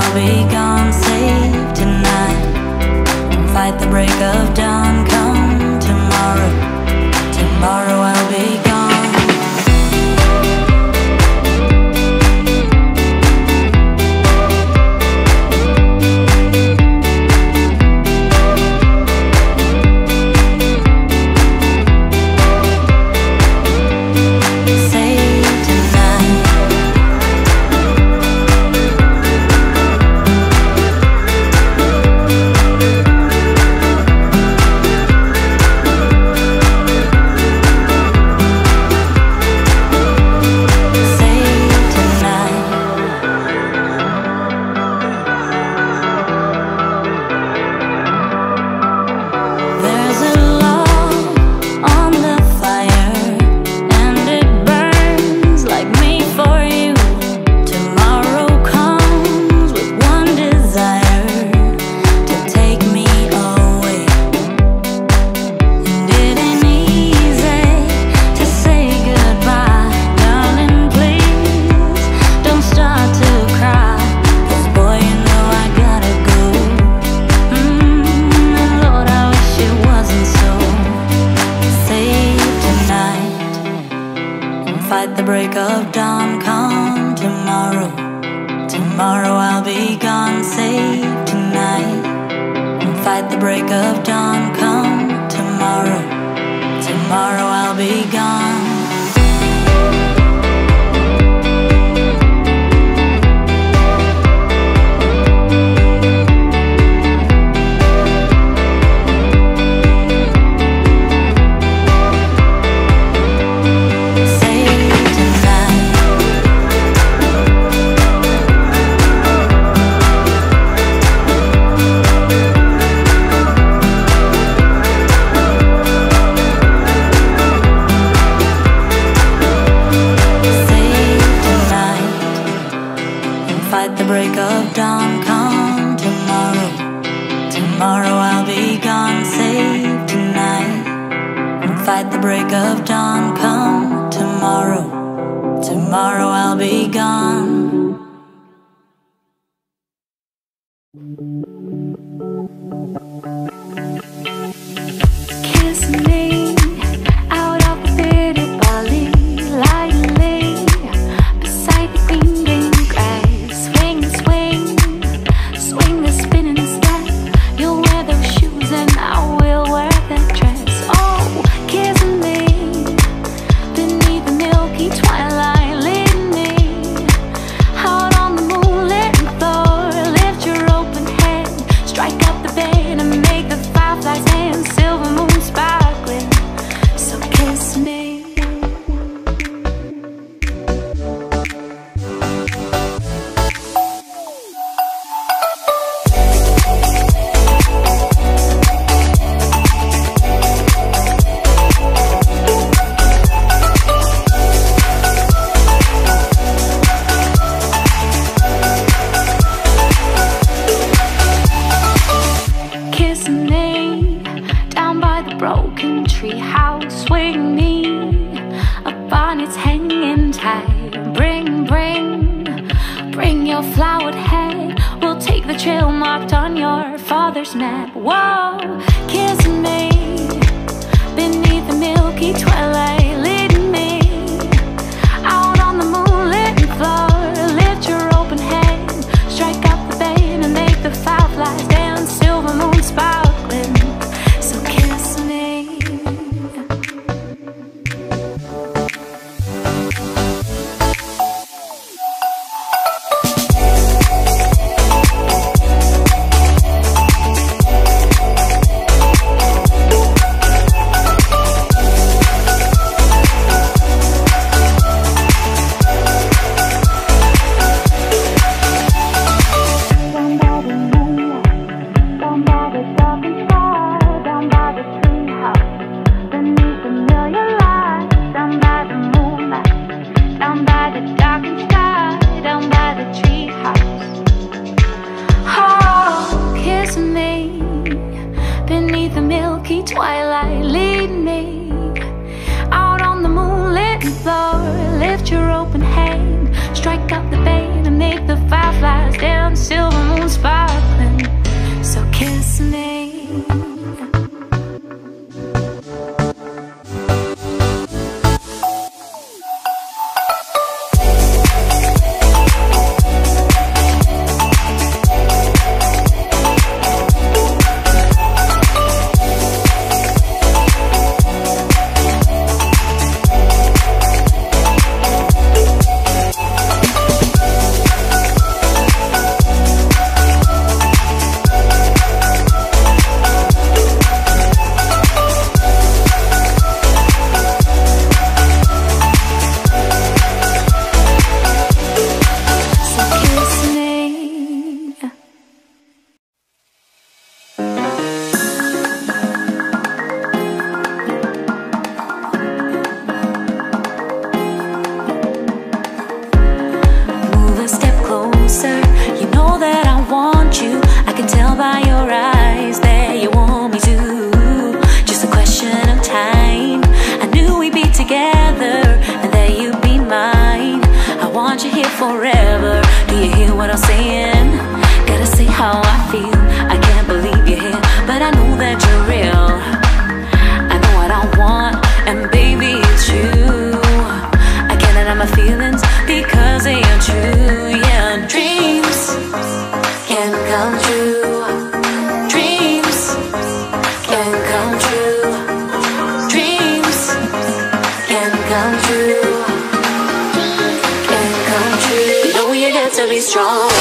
I'll be gone, save tonight, and fight the break of dawn. Come tomorrow, tomorrow I'll be gone. Fight the break of dawn, come tomorrow. Tomorrow I'll be gone, save tonight, and fight the break of dawn, come tomorrow. Tomorrow I'll be gone. Fight the break of dawn, come tomorrow. Tomorrow I'll be gone, save tonight, and fight the break of dawn, come tomorrow. Tomorrow I'll be gone. Kiss me out of the city, Bali, lightly beside the green grass. Swing the swing, swing the spinning step. You'll wear those shoes and I will wear that dress. Oh, kiss me beneath the milky twilight, lead me out on the moonlit floor. Lift your open hand, strike up the band and make the fireflies dance. Silver moon sparkling, so kiss me. Kiss me down by the broken tree house. Swing me up on its hanging tide. Bring your flowered head. We'll take the trail marked on your father's map. Whoa, kiss me beneath the milky twilight, lead me out on the moonlit floor. Lift your open hand, strike up the band and make the fireflies dance. Silver moon sparkling, so kiss me. Twilight, lead me out on the moonlit floor. Lift your open hand, strike up the band and make the fireflies dance. Silver forever. Do you hear what I'm saying? Gotta say how I feel. I can't believe you're here, but I know that you're real. I know what I want, and baby, it's you. I can't deny my feelings because they are true. Yeah, dreams can come true. Dreams can come true. Dreams can come true. Can come true. You know you got to be strong.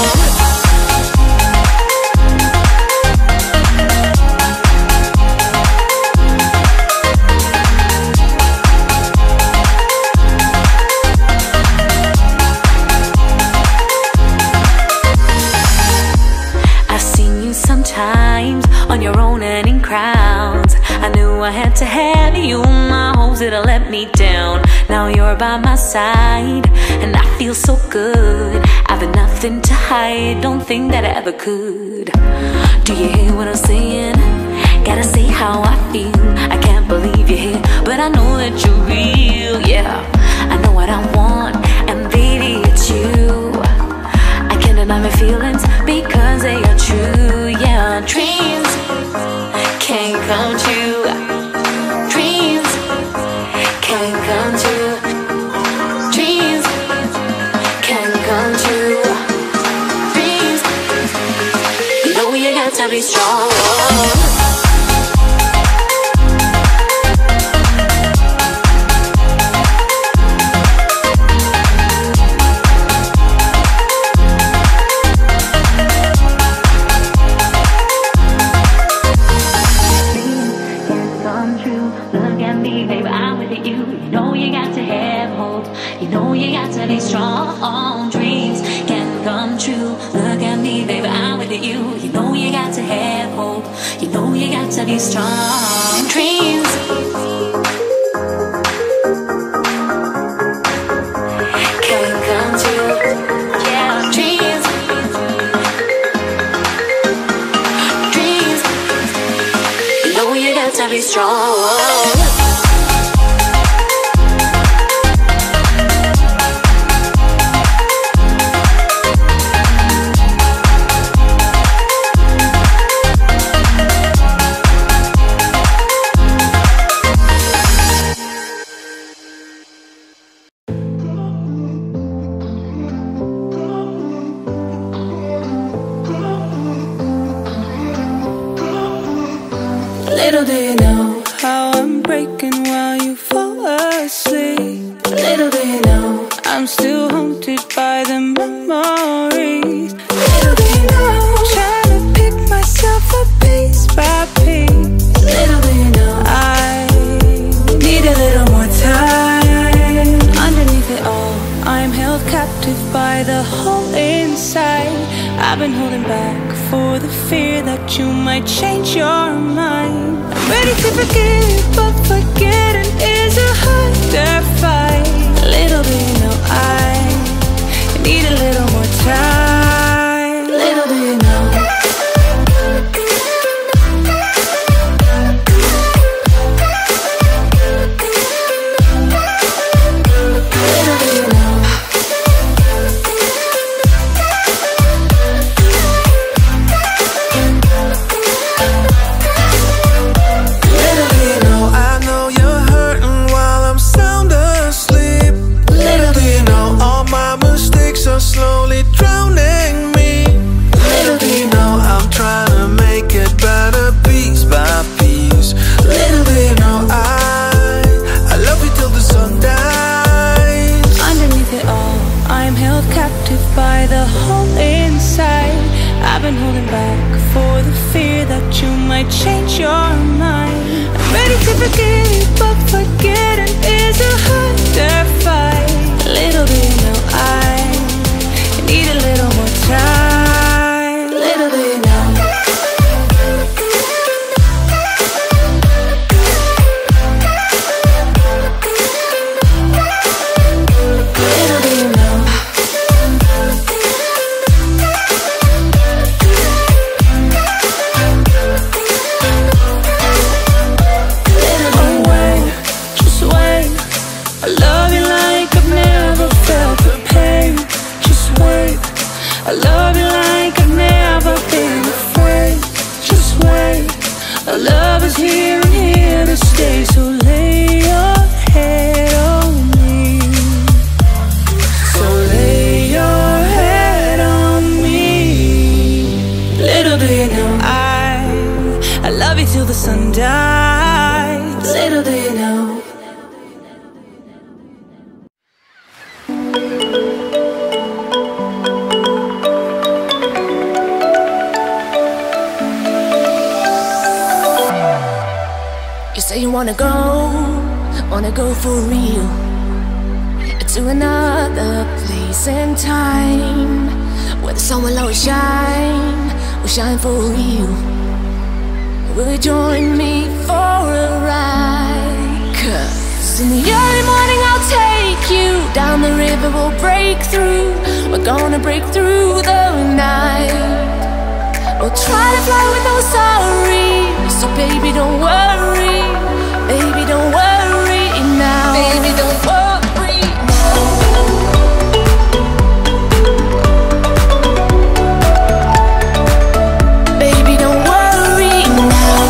On your own and in crowds, I knew I had to have you. My hopes that'll let me down. Now you're by my side, and I feel so good. I've got nothing to hide, don't think that I ever could. Do you hear what I'm saying? Gotta say how I feel. I can't believe you're here, but I know that you're real. Yeah, I know what I want, and baby, it's you. I can't deny my feelings because they are true. Yeah, dreams can come true. Dreams can come true. Dreams can come true. Dreams, you know you got to be strong. Strong dreams can come true. Look at me, baby, I'm with you. You know you got to have hope. You know you got to be strong. Dreams can come true. Yeah, dreams. Dreams. You know you got to be strong. Little do you know how I'm breaking while you fall asleep. Little do you know I'm still haunted by the memories. Little do you know I'm trying to pick myself up piece by piece. Little do you know I need a little more time. Underneath it all, I'm held captive by the hole inside. I've been holding back for the fear that you might change your mind. I'm ready to forgive, but forgetting is a harder fight. Little do you know I need a little more time. Little do you know. Slowly drowning me. Little do you know I'm trying to make it better piece by piece. Little do you know I love you till the sun dies. Underneath it all, I'm held captive by the hole inside. I've been holding back for the fear that you might change your mind. I'm ready to forgive, but forgetting is a harder fight. Little do you know I need a little more time. Little do you know. Little do you know. Oh wait, just wait. I love you like I've never felt the pain. I love you like I've never been afraid. Just wait, our love is here and here to stay. So lay your head on me. So lay your head on me. Little do you know I love you till the sun dies. Little do you know. You say you wanna go for real, to another place and time, where the sun will always shine for real. Will you join me for a ride? 'Cause in the early morning I'll take you down the river, we'll break through. We're gonna break through the night. We'll try to fly with no sorry. So baby don't worry, baby don't worry now. Baby don't worry now. Baby don't worry now.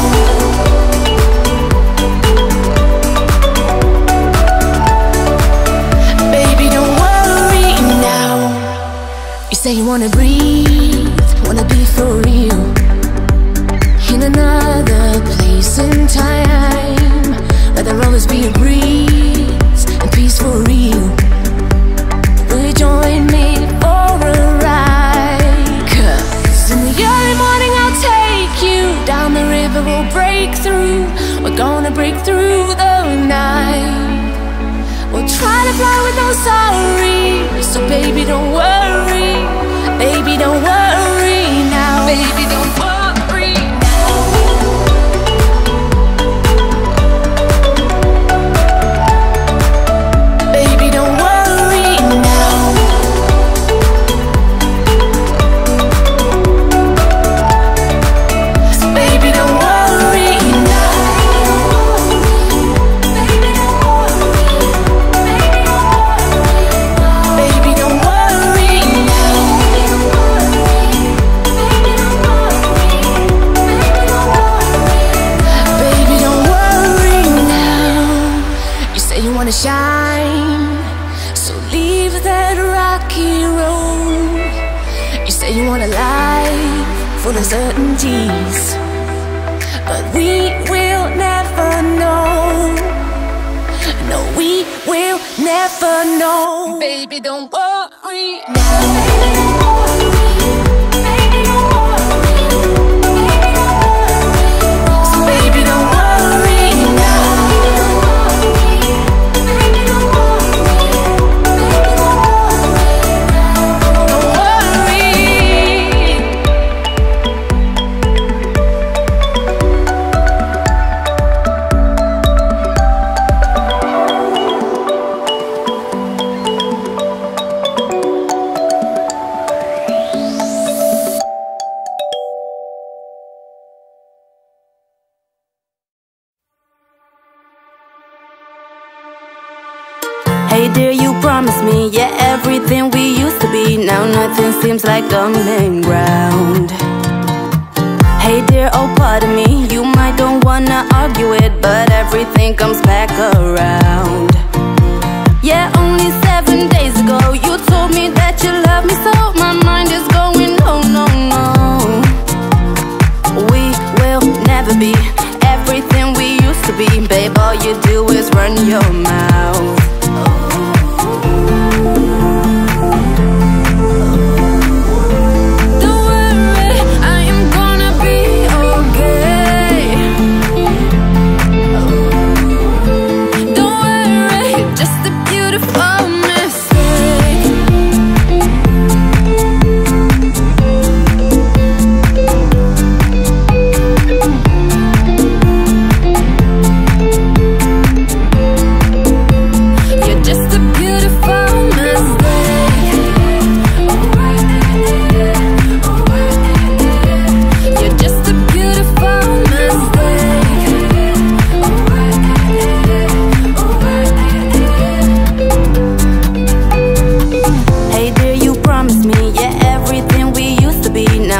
Baby don't worry now. You say you wanna breathe, wanna be for real, in another place and time, where there'll always be a breeze and peace for real. Will you join me for a ride? 'Cause in the early morning I'll take you down the river, we'll break through. We're gonna break through the night. We'll try to fly with no sorry. So baby don't worry, baby don't worry now. Baby don't worry. Shine, so leave that rocky road. You say you want a life full of certainties, but we will never know. No, we will never know. Baby, don't worry now. So baby, don't worry now. Hey dear, you promised me, yeah, everything we used to be. Now nothing seems like common ground. Hey dear, oh pardon me, you might don't wanna argue it, but everything comes back around. Yeah, only 7 days ago you told me that you love me, so my mind is going no, no, no. We will never be everything we used to be. Babe, all you do is run your mouth.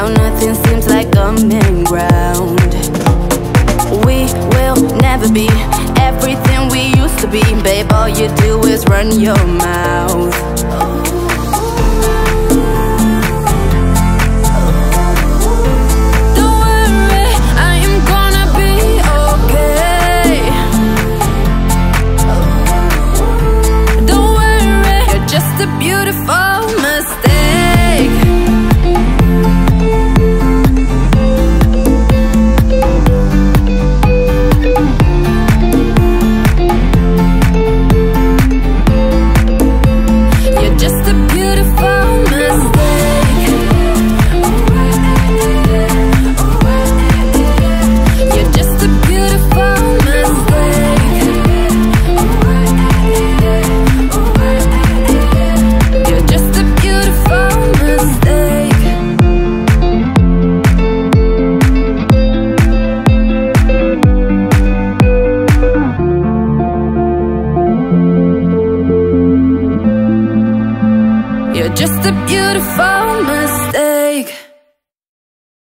Now nothing seems like common ground. We will never be everything we used to be. Babe, all you do is run your mouth. Don't worry, I am gonna be okay. Don't worry, you're just a beautiful mistake. You're just a beautiful mistake. You're just a beautiful mistake. You're just a beautiful mistake. You're just a beautiful mistake.